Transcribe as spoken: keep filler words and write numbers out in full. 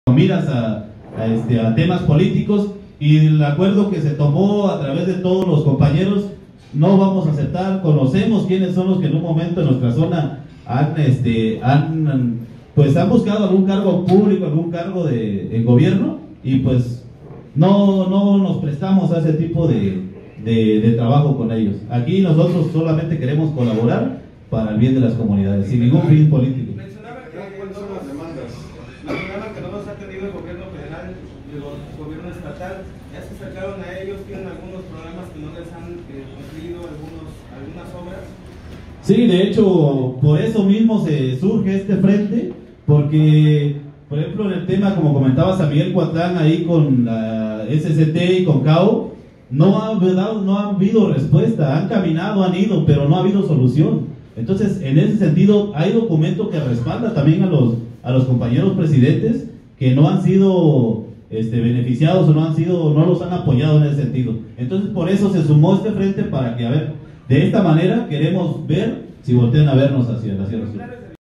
miras a, a, este, a temas políticos, y el acuerdo que se tomó a través de todos los compañeros no vamos a aceptar. Conocemos quiénes son los que en un momento en nuestra zona han, este, han, pues han buscado algún cargo público, algún cargo de, en gobierno, y pues no, no nos prestamos a ese tipo de, de, de trabajo con ellos. Aquí nosotros solamente queremos colaborar para el bien de las comunidades, sin ningún fin político. Mencionaba que ¿cuáles son las demandas? La demanda que no nos ha tenido el gobierno federal y el gobierno estatal, ya se acercaron a ellos, tienen algunos problemas que no les han eh, cumplido, algunos, algunas obras. Sí, de hecho, por eso mismo se surge este frente, porque, por ejemplo, en el tema, como comentaba Samuel Cuatlán, ahí con la S C T y con C A O, no ha, no ha habido respuesta, han caminado, han ido, pero no ha habido solución. Entonces, en ese sentido, hay documento que respalda también a los, a los compañeros presidentes que no han sido este, beneficiados o no han sido, no los han apoyado en ese sentido. Entonces, por eso se sumó este frente, para que, a ver, de esta manera queremos ver si voltean a vernos hacia la Sierra Sur.